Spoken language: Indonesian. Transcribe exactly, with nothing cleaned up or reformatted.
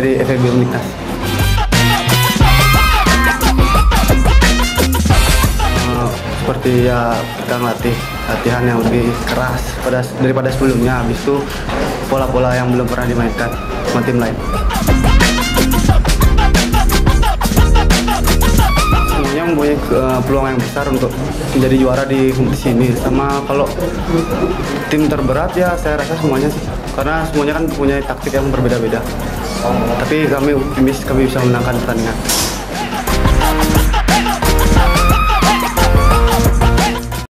dari F E B Uniknas. Uh, seperti ya kita ngelatih latihan yang lebih keras pada daripada sebelumnya. Habis itu pola-pola yang belum pernah dimainkan sama tim lain. Semuanya mempunyai uh, peluang yang besar untuk menjadi juara di kompetisi ini. Sama kalau tim terberat ya saya rasa semuanya sih, karena semuanya kan punya taktik yang berbeda-beda. Tapi kami optimis kami bisa menangkan pertandingan.